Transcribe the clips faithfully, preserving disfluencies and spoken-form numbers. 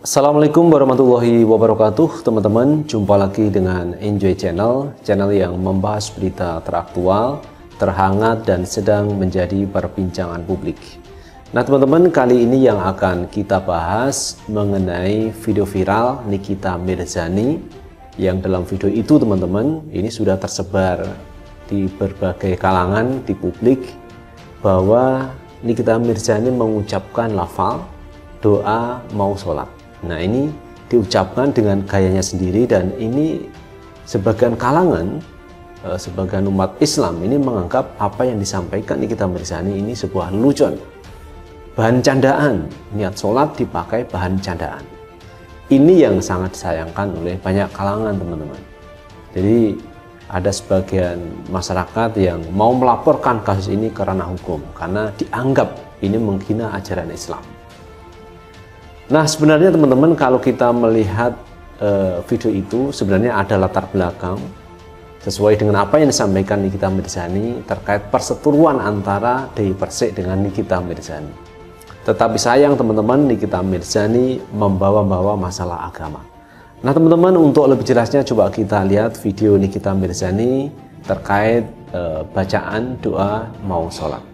Assalamualaikum warahmatullahi wabarakatuh, teman-teman. Jumpa lagi dengan Enjoy Channel, channel yang membahas berita teraktual, terhangat, dan sedang menjadi perbincangan publik. Nah, teman-teman, kali ini yang akan kita bahas mengenai video viral Nikita Mirzani, yang dalam video itu, teman-teman, ini sudah tersebar di berbagai kalangan di publik bahwa Nikita Mirzani mengucapkan lafal doa mau sholat. Nah, ini diucapkan dengan gayanya sendiri, dan ini sebagian kalangan, eh, sebagian umat Islam ini menganggap apa yang disampaikan Nikita Mirzani ini sebuah lelucon, bahan candaan, niat sholat dipakai bahan candaan. Ini yang sangat disayangkan oleh banyak kalangan, teman-teman. Jadi ada sebagian masyarakat yang mau melaporkan kasus ini ke ranah hukum karena dianggap ini menghina ajaran Islam. Nah, sebenarnya teman-teman, kalau kita melihat uh, video itu, sebenarnya ada latar belakang sesuai dengan apa yang disampaikan Nikita Mirzani terkait perseteruan antara Dewi Persik dengan Nikita Mirzani. Tetapi sayang, teman-teman, Nikita Mirzani membawa-bawa masalah agama. Nah, teman-teman, untuk lebih jelasnya coba kita lihat video Nikita Mirzani terkait uh, bacaan doa mau sholat.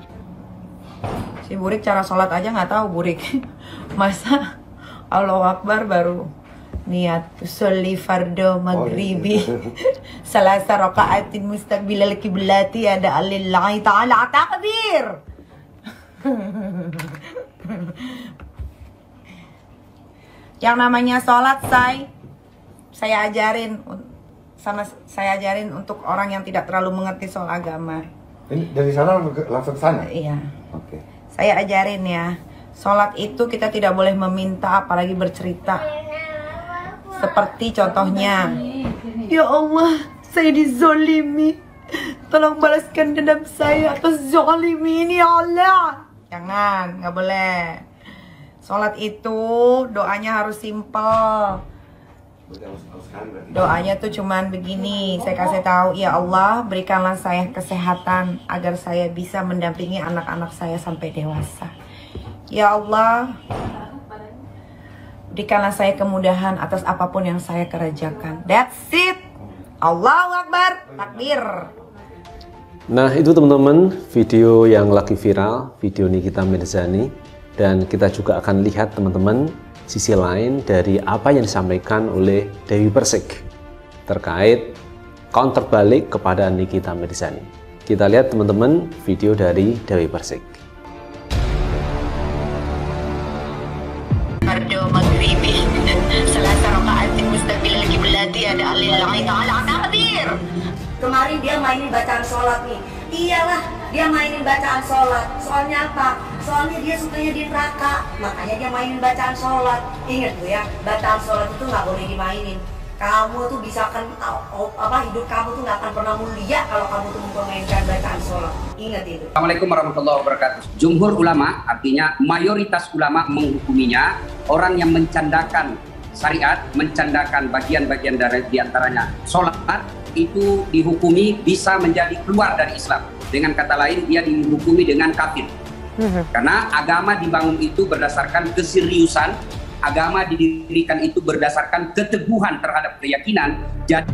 Si Burik cara sholat aja nggak tahu, Burik. Masa Allahu Akbar baru niat sholli fardo maghribi salasa raka'atin mustaqbilal kiblati ada alillahi ta'ala takbir. Yang namanya sholat, say saya ajarin sama saya ajarin untuk orang yang tidak terlalu mengerti soal agama. Ini dari sana langsung sana? Iya. Oke. Saya ajarin ya. Sholat itu kita tidak boleh meminta, apalagi bercerita. Seperti contohnya, ya Allah, saya dizolimi, tolong balaskan dendam saya atas zolimi ini, ya Allah. Jangan, nggak boleh. Sholat itu doanya harus simple. Doanya tuh cuman begini, saya kasih tahu, ya Allah, berikanlah saya kesehatan agar saya bisa mendampingi anak-anak saya sampai dewasa. Ya Allah, berikanlah saya kemudahan atas apapun yang saya kerjakan. That's it. Allahu Akbar, takbir. Nah, itu teman-teman video yang lagi viral, video Nikita Mirzani, dan kita juga akan lihat, teman-teman, sisi lain dari apa yang disampaikan oleh Dewi Persik terkait counter balik kepada Nikita Mirzani. Kita lihat, teman-teman, video dari Dewi Persik. Fardo maghribi salasa raka'atin mustaqbilal kiblati ada alillahi ta'ala takbir. Kemarin dia mainin bacaan sholat nih. Iyalah, dia mainin bacaan sholat. Soalnya apa? Soalnya dia sukanya di neraka, makanya dia mainin bacaan sholat. Ingat tuh ya, bacaan sholat itu nggak boleh dimainin. Kamu tuh bisa kan apa hidup kamu tuh nggak akan pernah mulia kalau kamu tuh memainkan bacaan sholat. Ingat itu. Assalamualaikum warahmatullahi wabarakatuh. Jumhur ulama, artinya mayoritas ulama menghukuminya orang yang mencandakan syariat, mencandakan bagian-bagian dari diantaranya sholat, itu dihukumi bisa menjadi keluar dari Islam. Dengan kata lain, dia dihukumi dengan kafir. Karena agama dibangun itu berdasarkan keseriusan, agama didirikan itu berdasarkan keteguhan terhadap keyakinan. Jadi,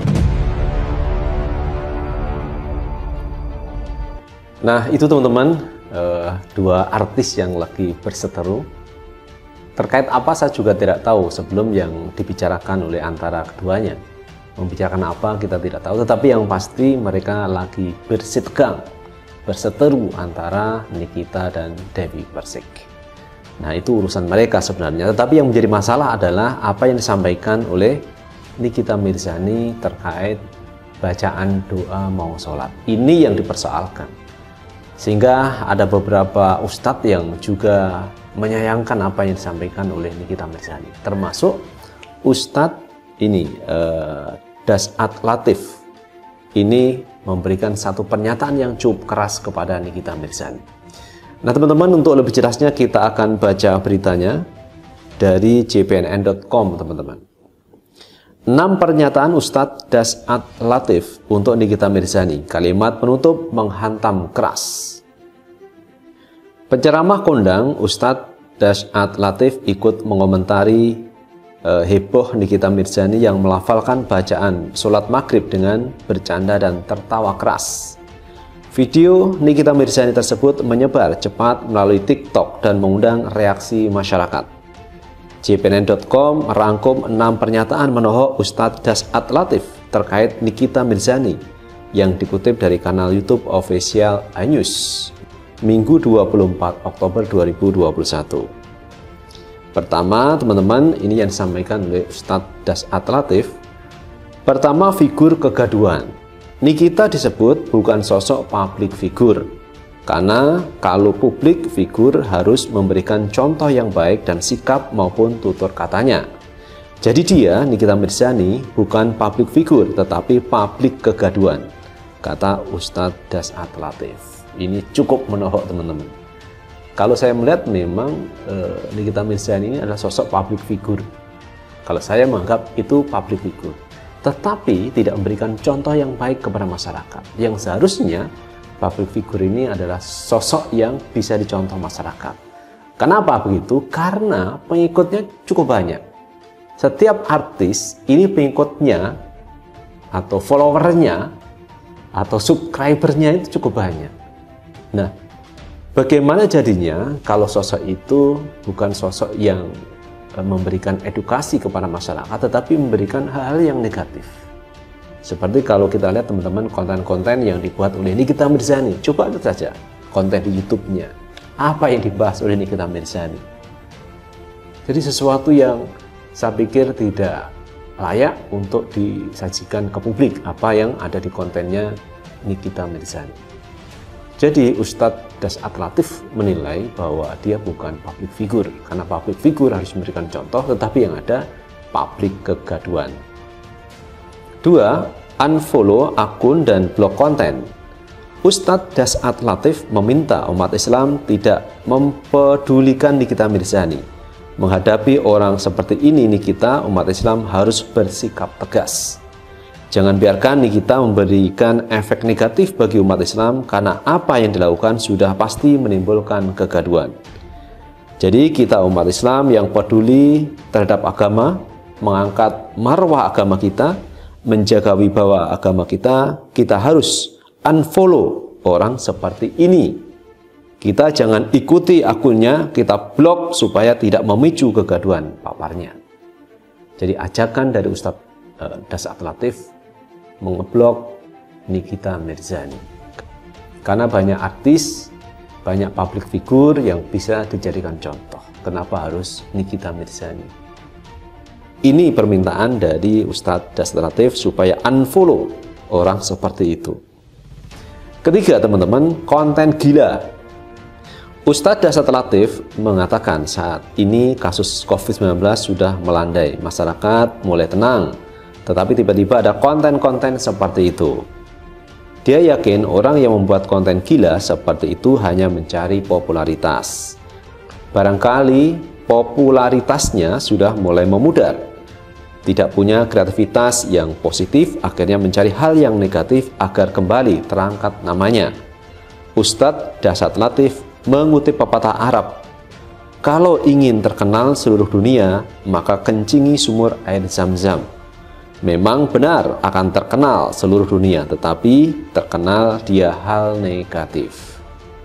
nah, itu teman-teman, uh, dua artis yang lagi berseteru. Terkait apa saya juga tidak tahu sebelum yang dibicarakan oleh antara keduanya. Membicarakan apa kita tidak tahu, tetapi yang pasti mereka lagi bersitegang, berseteru antara Nikita dan Dewi Persik. Nah, itu urusan mereka sebenarnya, tetapi yang menjadi masalah adalah apa yang disampaikan oleh Nikita Mirzani terkait bacaan doa mau sholat. Ini yang dipersoalkan, sehingga ada beberapa ustadz yang juga menyayangkan apa yang disampaikan oleh Nikita Mirzani, termasuk ustadz ini eh, Dasat Latif. Ini memberikan satu pernyataan yang cukup keras kepada Nikita Mirzani. Nah, teman-teman, untuk lebih jelasnya kita akan baca beritanya dari j p n n dot com, teman-teman. enam pernyataan Ustadz Dasat Latif untuk Nikita Mirzani. Kalimat penutup menghantam keras. Penceramah kondang Ustadz Dasat Latif ikut mengomentari eh, heboh Nikita Mirzani yang melafalkan bacaan sholat maghrib dengan bercanda dan tertawa keras. Video Nikita Mirzani tersebut menyebar cepat melalui TikTok dan mengundang reaksi masyarakat. J P N N titik com merangkum enam pernyataan menohok Ustadz Dasat Latif terkait Nikita Mirzani yang dikutip dari kanal YouTube official iNews Minggu dua puluh empat Oktober dua ribu dua puluh satu. Pertama, teman-teman, ini yang disampaikan oleh Ustadz Dasat Latif. Pertama, figur kegaduhan. Nikita disebut bukan sosok publik figur, karena kalau publik figur harus memberikan contoh yang baik dan sikap maupun tutur katanya. Jadi dia, Nikita Mirzani, bukan publik figur, tetapi publik kegaduhan, kata Ustadz Dasat Latif. Ini cukup menohok, teman-teman. Kalau saya melihat memang eh, Nikita Mirzani ini adalah sosok public figure. Kalau saya menganggap itu public figure, tetapi tidak memberikan contoh yang baik kepada masyarakat. Yang seharusnya public figure ini adalah sosok yang bisa dicontoh masyarakat. Kenapa begitu? Karena pengikutnya cukup banyak. Setiap artis ini pengikutnya atau followernya atau subscribernya itu cukup banyak. Nah, bagaimana jadinya kalau sosok itu bukan sosok yang memberikan edukasi kepada masyarakat, tetapi memberikan hal-hal yang negatif? Seperti kalau kita lihat teman-teman konten-konten yang dibuat oleh Nikita Mirzani, coba lihat saja konten di YouTube-nya. Apa yang dibahas oleh Nikita Mirzani? Jadi sesuatu yang saya pikir tidak layak untuk disajikan ke publik, apa yang ada di kontennya Nikita Mirzani. Jadi Ustadz Dasat Latif menilai bahwa dia bukan public figure, karena public figure harus memberikan contoh, tetapi yang ada public kegaduhan. Dua, unfollow akun dan blok konten. Ustadz Dasat Latif meminta umat Islam tidak mempedulikan Nikita Mirzani. Menghadapi orang seperti ini, Nikita, umat Islam harus bersikap tegas. Jangan biarkan Nikita memberikan efek negatif bagi umat Islam, karena apa yang dilakukan sudah pasti menimbulkan kegaduhan. Jadi kita umat Islam yang peduli terhadap agama, mengangkat marwah agama kita, menjaga wibawa agama kita, kita harus unfollow orang seperti ini. Kita jangan ikuti akunnya, kita blok supaya tidak memicu kegaduhan, paparnya. Jadi ajakan dari Ustadz uh, Dasat Latif mengeblok Nikita Mirzani, karena banyak artis, banyak public figure yang bisa dijadikan contoh. Kenapa harus Nikita Mirzani? Ini permintaan dari Ustadz Dasat Latif supaya unfollow orang seperti itu. Ketiga, teman-teman, konten gila. Ustadz Dasat Latif mengatakan saat ini kasus covid sembilan belas sudah melandai, masyarakat mulai tenang, tetapi tiba-tiba ada konten-konten seperti itu. Dia yakin orang yang membuat konten gila seperti itu hanya mencari popularitas. Barangkali popularitasnya sudah mulai memudar, tidak punya kreativitas yang positif, akhirnya mencari hal yang negatif agar kembali terangkat namanya. Ustadz Dasat Latif mengutip pepatah Arab, kalau ingin terkenal seluruh dunia, maka kencingi sumur air Zam-Zam. Memang benar akan terkenal seluruh dunia, tetapi terkenal dia hal negatif.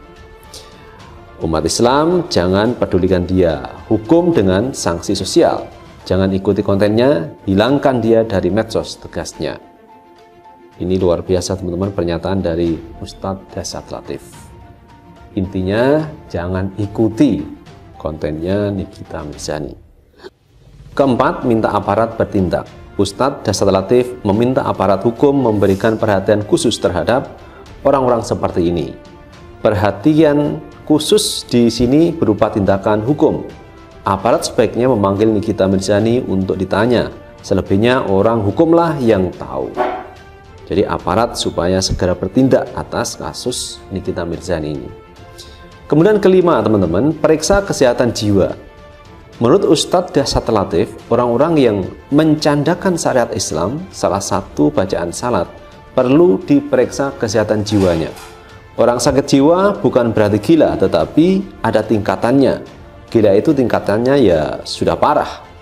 Umat Islam jangan pedulikan dia, hukum dengan sanksi sosial. Jangan ikuti kontennya, hilangkan dia dari medsos, tegasnya. Ini luar biasa, teman-teman, pernyataan dari Ustadz Dasat Latif. Intinya jangan ikuti kontennya Nikita Mirzani. Keempat, minta aparat bertindak. Ustadz Dasat Latif meminta aparat hukum memberikan perhatian khusus terhadap orang-orang seperti ini. Perhatian khusus di sini berupa tindakan hukum. Aparat sebaiknya memanggil Nikita Mirzani untuk ditanya. Selebihnya orang hukumlah yang tahu. Jadi aparat supaya segera bertindak atas kasus Nikita Mirzani ini. Kemudian kelima, teman-teman, periksa kesehatan jiwa. Menurut Ustadz Dasat Latif, orang-orang yang mencandakan syariat Islam, salah satu bacaan salat, perlu diperiksa kesehatan jiwanya. Orang sakit jiwa bukan berarti gila, tetapi ada tingkatannya. Gila itu tingkatannya ya sudah parah.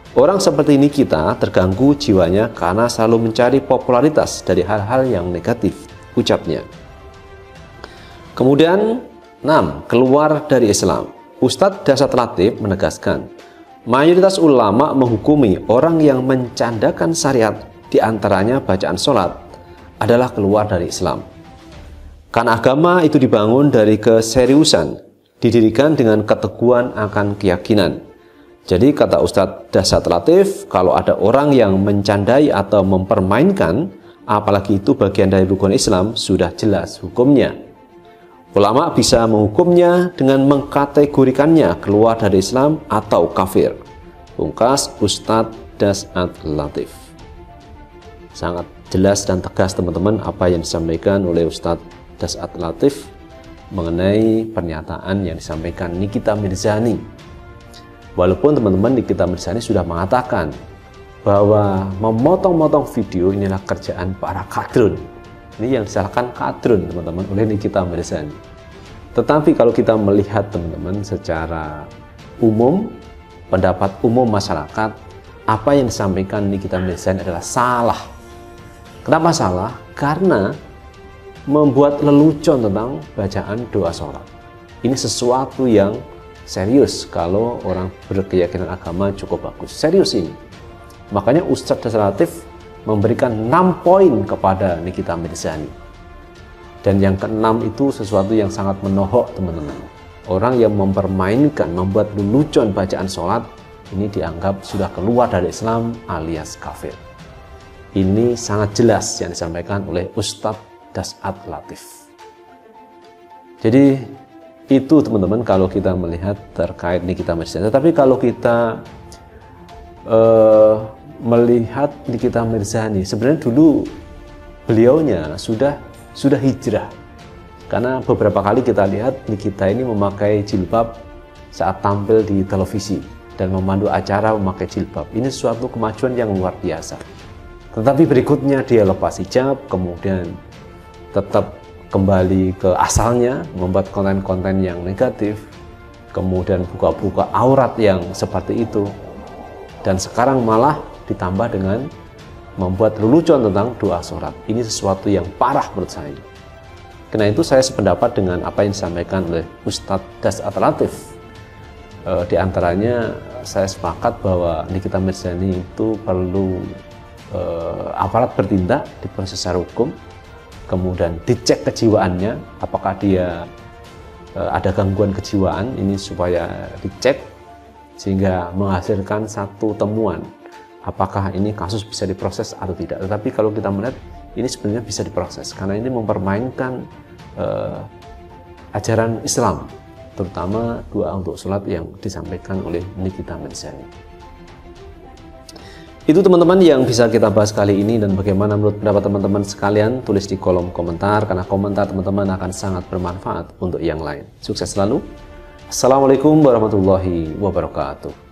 Orang seperti ini kita terganggu jiwanya karena selalu mencari popularitas dari hal-hal yang negatif, ucapnya. Kemudian enam. Keluar dari Islam. Ustadz Dasat Latif menegaskan, mayoritas ulama menghukumi orang yang mencandakan syariat, diantaranya bacaan sholat, adalah keluar dari Islam. Karena agama itu dibangun dari keseriusan, didirikan dengan keteguhan akan keyakinan. Jadi kata Ustadz Dasat Latif, kalau ada orang yang mencandai atau mempermainkan, apalagi itu bagian dari rukun Islam, sudah jelas hukumnya. Ulama bisa menghukumnya dengan mengkategorikannya keluar dari Islam atau kafir. Pungkas Ustadz Dasat Latif. Sangat jelas dan tegas teman-teman apa yang disampaikan oleh Ustadz Dasat Latif mengenai pernyataan yang disampaikan Nikita Mirzani. Walaupun teman-teman Nikita Mirzani sudah mengatakan bahwa memotong-motong video inilah kerjaan para kadrun. Ini yang disalahkan kadrun teman-teman oleh Nikita Mirzani. Tetapi kalau kita melihat teman-teman secara umum, pendapat umum masyarakat, apa yang disampaikan Nikita Mirzani adalah salah. Kenapa salah? Karena membuat lelucon tentang bacaan doa sholat. Ini sesuatu yang serius kalau orang berkeyakinan agama cukup bagus. Serius ini. Makanya Ustadz Dasat Latif memberikan enam poin kepada Nikita Mirzani. Dan yang keenam itu sesuatu yang sangat menohok teman-teman. Orang yang mempermainkan, membuat lelucon bacaan sholat, ini dianggap sudah keluar dari Islam alias kafir. Ini sangat jelas yang disampaikan oleh Ustadz Dasat Latif. Jadi itu teman-teman kalau kita melihat terkait Nikita Mirzani. Tetapi kalau kita uh, melihat Nikita Mirzani, sebenarnya dulu beliaunya sudah sudah hijrah. Karena beberapa kali kita lihat Nikita ini memakai jilbab saat tampil di televisi dan memandu acara memakai jilbab. Ini suatu kemajuan yang luar biasa. Tetapi berikutnya dia lepas hijab, kemudian tetap kembali ke asalnya, membuat konten-konten yang negatif, kemudian buka-buka aurat yang seperti itu, dan sekarang malah ditambah dengan membuat lelucon tentang doa sholat. Ini sesuatu yang parah menurut saya. Karena itu saya sependapat dengan apa yang disampaikan oleh Ustadz Dasat Latif. E, di antaranya saya sepakat bahwa Nikita Mirzani itu perlu e, aparat bertindak di proses secara hukum, kemudian dicek kejiwaannya, apakah dia e, ada gangguan kejiwaan, ini supaya dicek sehingga menghasilkan satu temuan apakah ini kasus bisa diproses atau tidak. Tetapi kalau kita melihat ini sebenarnya bisa diproses karena ini mempermainkan e, ajaran Islam, terutama doa untuk sholat yang disampaikan oleh Nikita Mirzani. Itu teman-teman yang bisa kita bahas kali ini, dan bagaimana menurut pendapat teman-teman sekalian, tulis di kolom komentar karena komentar teman-teman akan sangat bermanfaat untuk yang lain. Sukses selalu. Assalamualaikum warahmatullahi wabarakatuh.